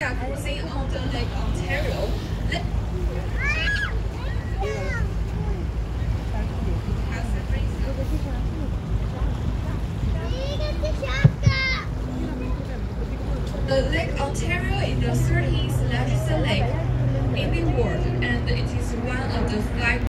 We are cruising on the Lake Ontario. The Lake Ontario is the 13th largest lake in the world, and it is one of the 5